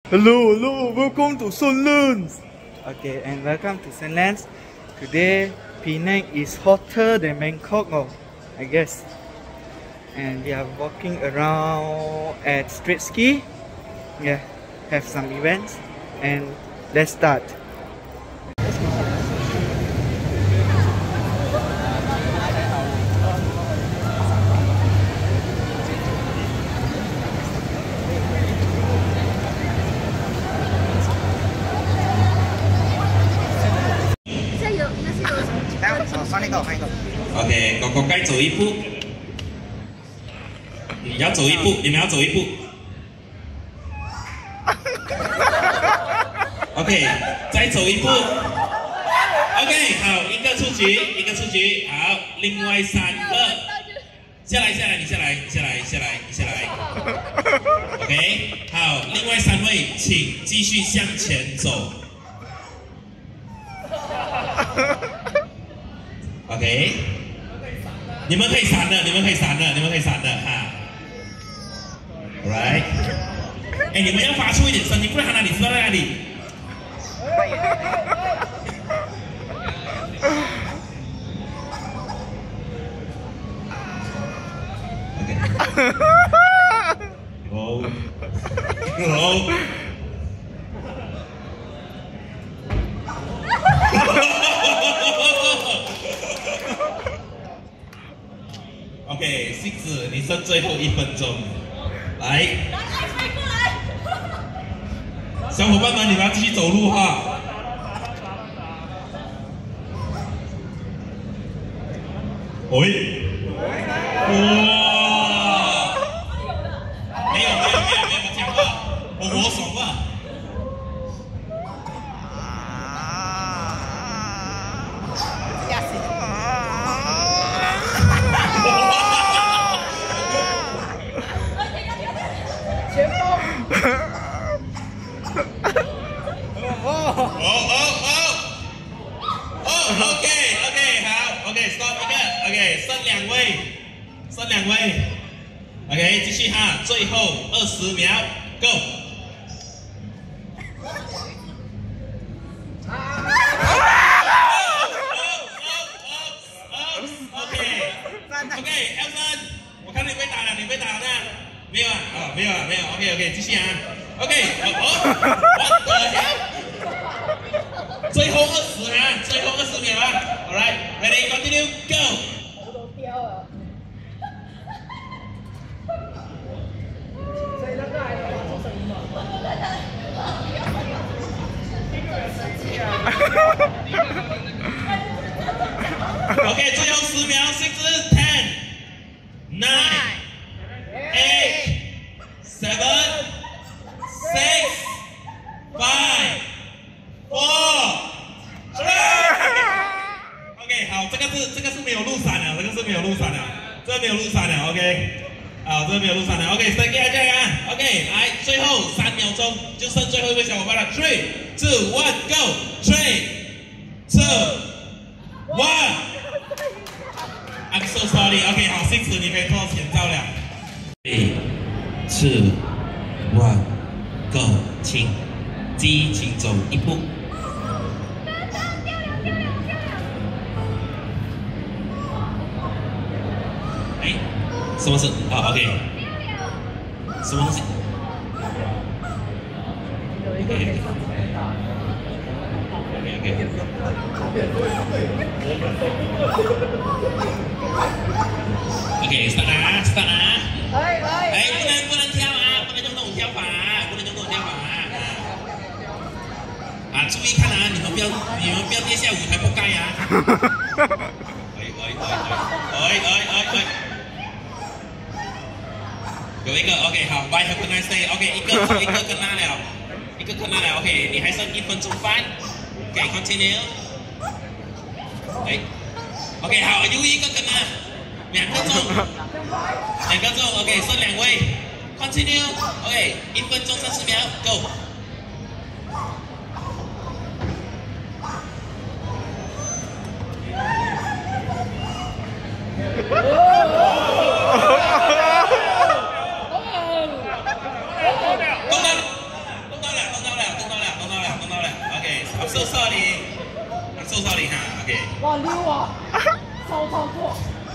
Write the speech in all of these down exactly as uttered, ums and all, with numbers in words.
Hello, hello, welcome to Sunlands. Okay, and welcome to Sunlands. Today, Penang is hotter than Bangkok, oh, I guess. And we are walking around at Straight Ski. Yeah, have some events, and let's start. OK， 狗狗该走一步，你要走一步，你们要走一步。OK， 再走一步。OK， 好，一个出局，一个出局，好，另外三个，下来，下来，你下来，你下来，下来，你下来。OK， 好，另外三位，请继续向前走。OK。 你们可以闪的，你们可以闪的，你们可以闪的哈。Alright， 哎，你们要发出一点声音，不然他哪里知道在哪里？哦，哦。OK， 星子，你剩最后一分钟，来，小伙伴们，你们要继续走路哈。喂，哇，没有没有没有没有讲话，我我爽吧。 哦哦哦哦 ，OK OK 好 ，OK stop 一个 ，OK 剩两位，剩两位 ，OK 继续哈，最后二十秒 ，Go。OK Elson， 我看你被打了，你被打了呢？没有啊，哦没有啊，没有 ，OK OK 继续啊 ，OK 哦，我的天！ 最后二十啊，最后二十秒啊 ，Alright， ready continue go。我都掉了。所以那个还有发出声音吗 ？OK， 最后十秒 ，six ten nine eight seven six five four。 OK， 好，这个是这个是没有录闪的，这个是没有录闪的，这个没有录闪的 ，OK， 好，这个没有录闪的 ，OK， 再给大家啊 ，OK， 来，最后三秒钟就剩最后一位小伙伴了 ，three two one go，three two one。I'm so sorry，OK， 好，星子你可以做前兆了 ，three two one go， 请激情走一步。 什么事？啊 ，OK。什么东西 ？OK OK OK start 啊 ，start 啊！哎哎，哎，不能不能跳啊，不能用那种跳法啊，不能用那种跳法啊！啊，注意看啊，你们不要你们不要跌下舞台扑街啊！哎哎哎哎哎哎哎！ 有一个 OK 好 ，Bye have a nice day。OK 一个一个跟他了，一个跟他了 OK， 你还剩一分钟半 ，OK continue。哎 ，OK 好，又一个跟他，两个钟，两个钟 OK 剩两位 ，continue OK 一分钟三十秒 ，Go。够了，够了。 so sorry. I'm so sorry 哈 ，OK。 哇溜啊，超超过。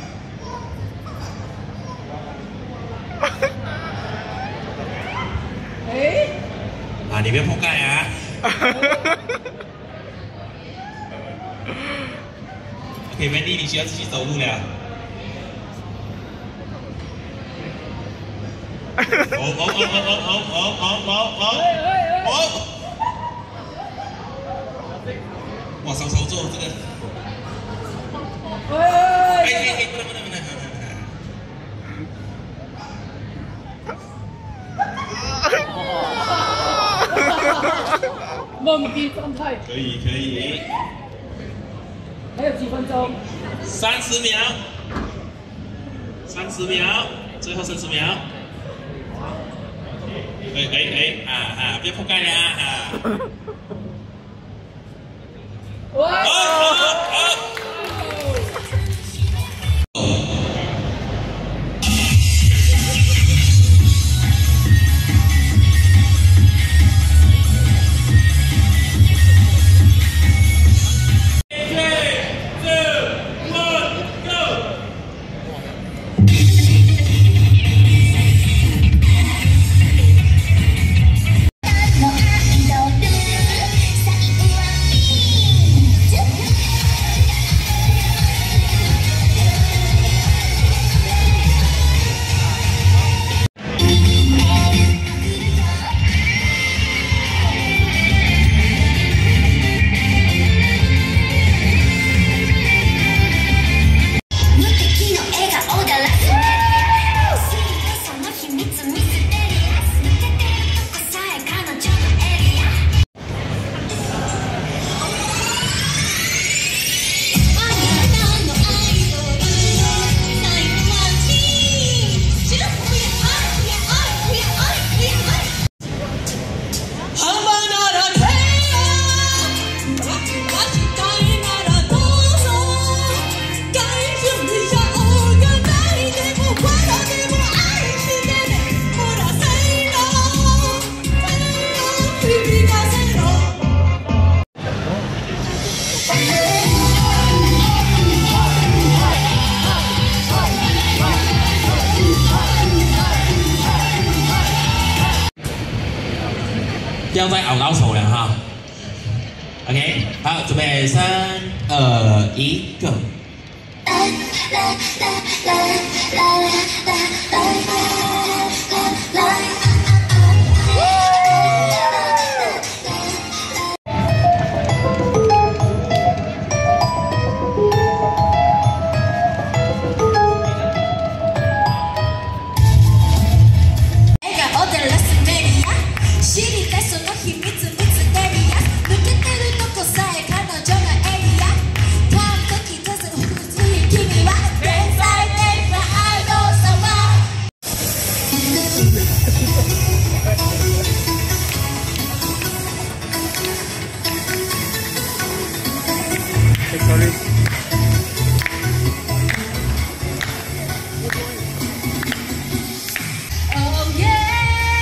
哎， 啊，你别破盖啊。OK， Wendy， 你需要继续走路了。哦哦哦哦哦哦哦哦哦哦！哇，手手做这个。哎哎哎，不能不能不能！ 懵逼状态。 可以可以。 还有几分钟？ 三十秒。三十秒，最后三十秒。哎哎哎，啊啊，别破盖呀啊！ 哇！ 好好好。不要再熬高手了哈。OK， 好，准备三二一 ，Go。 Sorry. Oh yeah,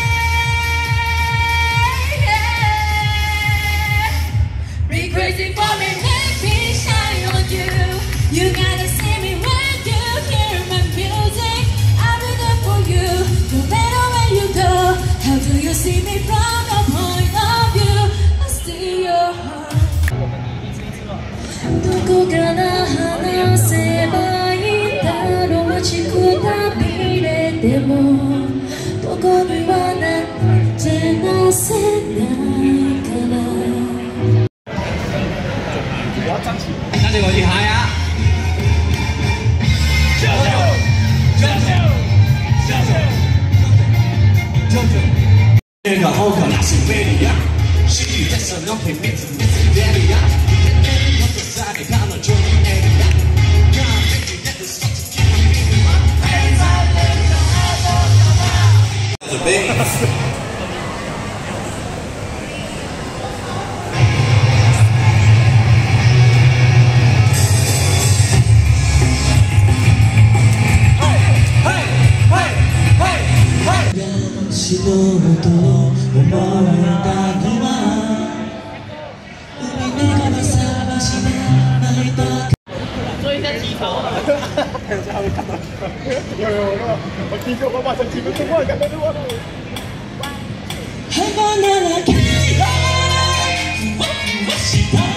yeah. Be crazy for me, make me shine on you. You gotta see me when you hear my music. I'll be there for you, no matter where you go. How do you see me from the point of view? I see your heart. どこから話せばいいんだろう待ちくたびれてもどこにはなってなせないから那你我厉害呀！教教教教教教这个好可那是美丽呀，是你在手上陪妹子妹子美丽呀。The bass. Hey, hey, hey, hey, hey. しろと思えたのは海你说我马上进入中国，干嘛的我？ 还把那拉开了，我我是他。